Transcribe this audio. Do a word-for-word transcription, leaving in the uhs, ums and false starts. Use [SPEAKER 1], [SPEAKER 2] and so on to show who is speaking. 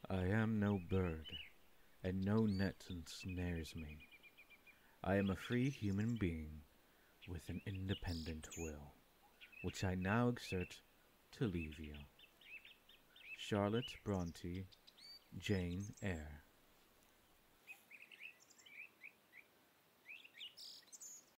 [SPEAKER 1] I am no bird, and no net ensnares me. I am a free human being with an independent will, which I now exert to leave you. Charlotte Brontë, Jane Eyre.